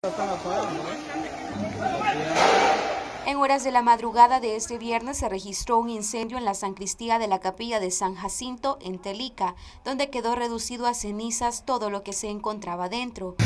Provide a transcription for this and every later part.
En horas de la madrugada de este viernes se registró un incendio en la sacristía de la capilla de San Jacinto en Telica, donde quedó reducido a cenizas todo lo que se encontraba dentro.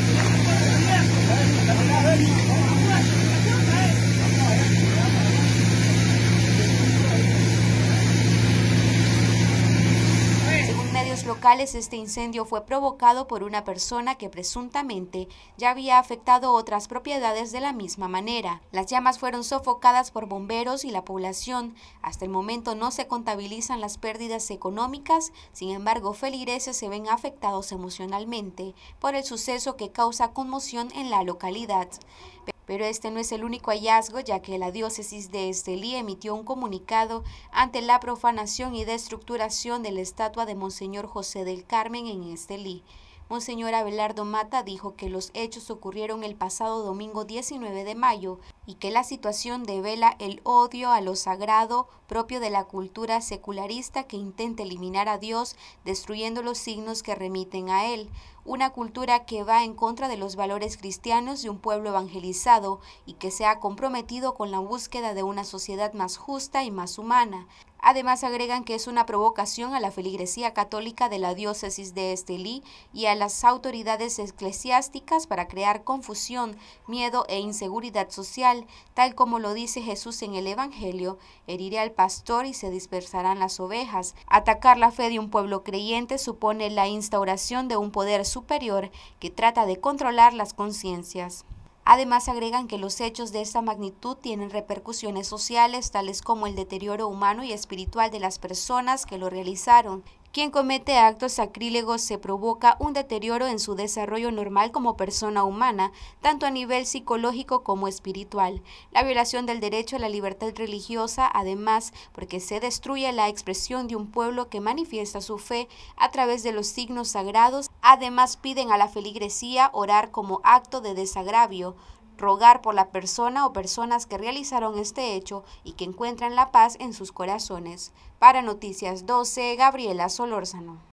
Locales, este incendio fue provocado por una persona que presuntamente ya había afectado otras propiedades de la misma manera. Las llamas fueron sofocadas por bomberos y la población. Hasta el momento no se contabilizan las pérdidas económicas, sin embargo, feligreses se ven afectados emocionalmente por el suceso que causa conmoción en la localidad. Pero este no es el único hallazgo, ya que la diócesis de Estelí emitió un comunicado ante la profanación y destructuración de la estatua de Monseñor José del Carmen en Estelí. Monseñor Abelardo Mata dijo que los hechos ocurrieron el pasado domingo 19 de mayo y que la situación devela el odio a lo sagrado propio de la cultura secularista que intenta eliminar a Dios, destruyendo los signos que remiten a Él. Una cultura que va en contra de los valores cristianos de un pueblo evangelizado y que se ha comprometido con la búsqueda de una sociedad más justa y más humana. Además, agregan que es una provocación a la feligresía católica de la diócesis de Estelí y a las autoridades eclesiásticas para crear confusión, miedo e inseguridad social, tal como lo dice Jesús en el Evangelio: heriré al pastor y se dispersarán las ovejas. Atacar la fe de un pueblo creyente supone la instauración de un poder superior que trata de controlar las conciencias. Además, agregan que los hechos de esta magnitud tienen repercusiones sociales, tales como el deterioro humano y espiritual de las personas que lo realizaron. Quien comete actos sacrílegos se provoca un deterioro en su desarrollo normal como persona humana, tanto a nivel psicológico como espiritual. La violación del derecho a la libertad religiosa, además, porque se destruye la expresión de un pueblo que manifiesta su fe a través de los signos sagrados. Además, piden a la feligresía orar como acto de desagravio, rogar por la persona o personas que realizaron este hecho y que encuentran la paz en sus corazones. Para Noticias 12, Gabriela Solórzano.